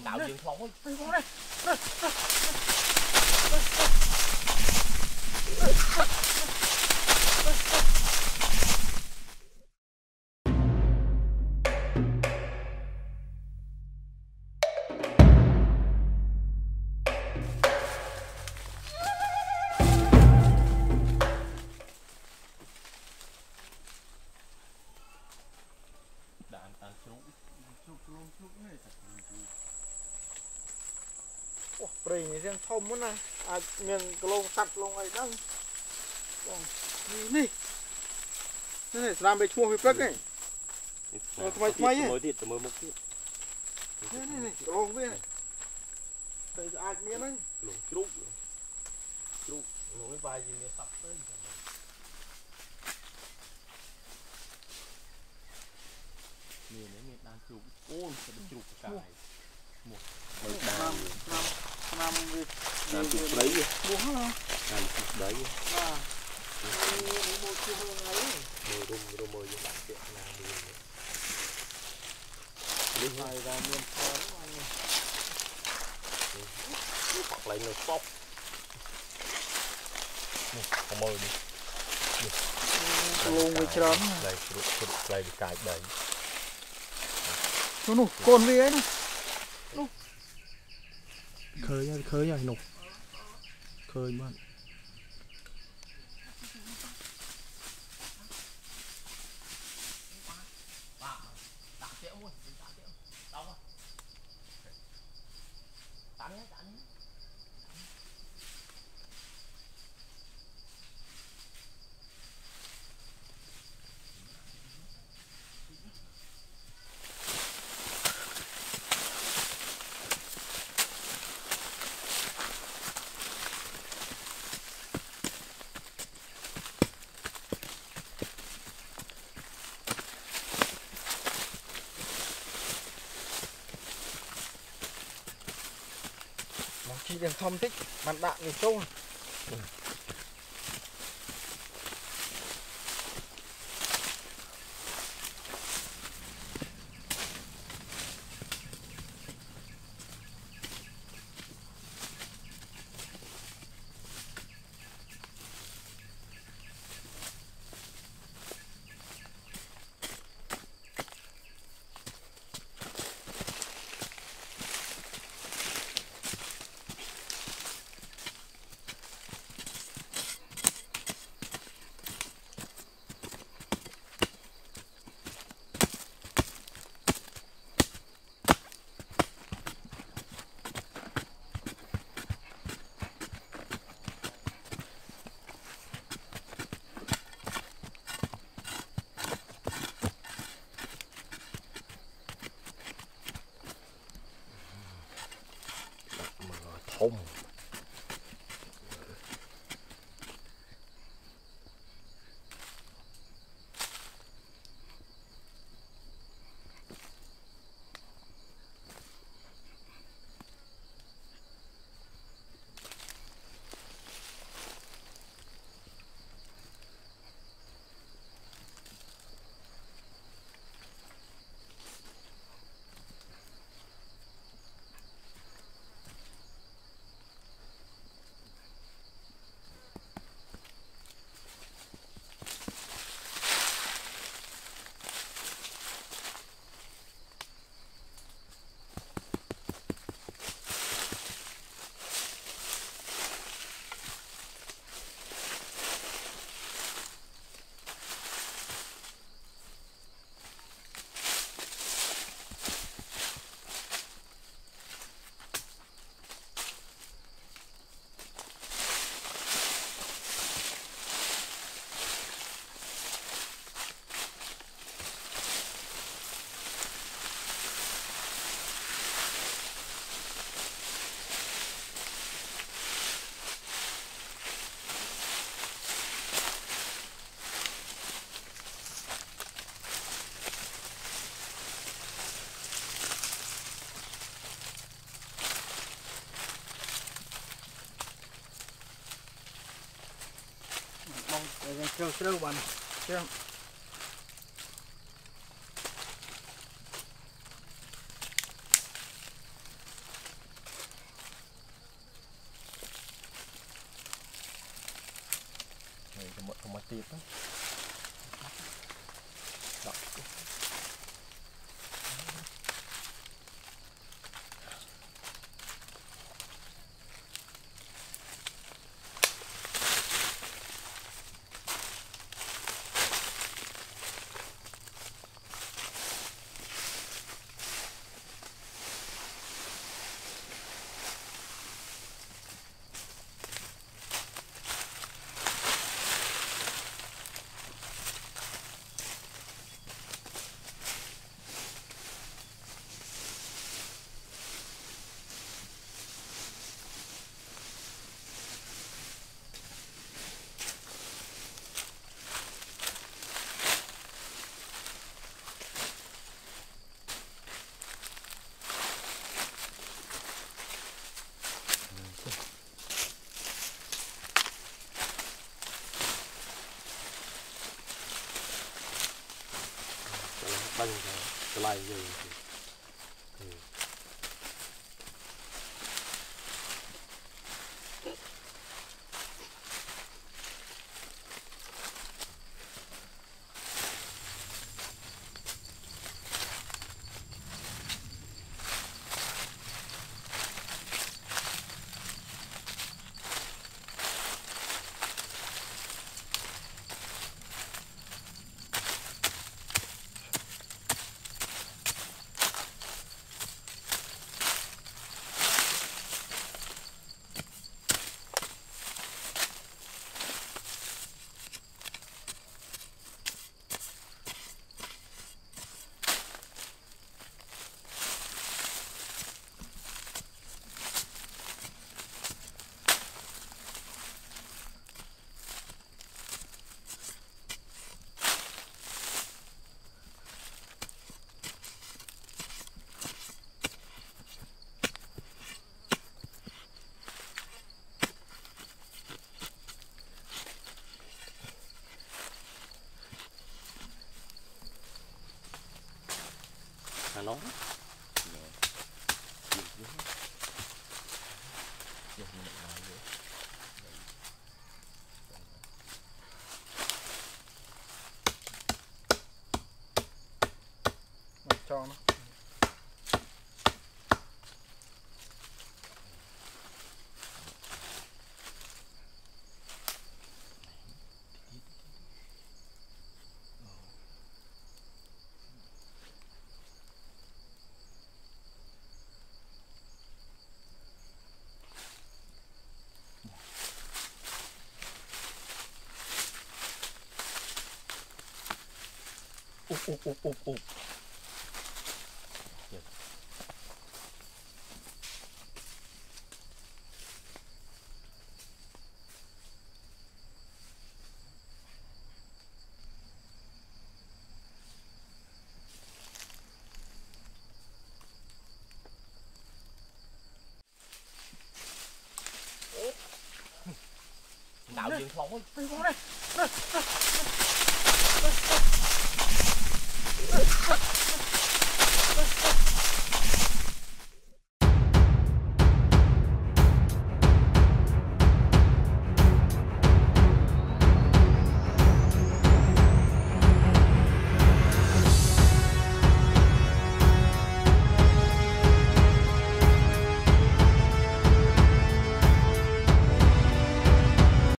cào dương phong ấy. Bring riêng thôm muốn nè, miền lông sạch lông ấy đăng, này, này làm bê chua với plug này, thay ấy, này, lông với này, đây ai miếng đấy, lông trúc, lông cái vai gì miếng sạch đấy, miếng đan trúc, ôi cái trúc cài, một năm việc đan trúc đấy gì, buông hả? đan trúc đấy gì, mua chưa hơn ấy, mồi những bạn chuyện là mình này ra miền Tây anh này, hoặc lấy người pop, không mồi đi, lông với trống, đây lấy cái đấy, nó cồn gì ấy nè, khơi nha nục, khơi mà. chỉ đừng thom thích, bạn đạn thì trông. Không. Trâu bạn xem không mất tiền đó. Đó. Băng cái lại gì nó cho nó úp đảo dương phong ấy.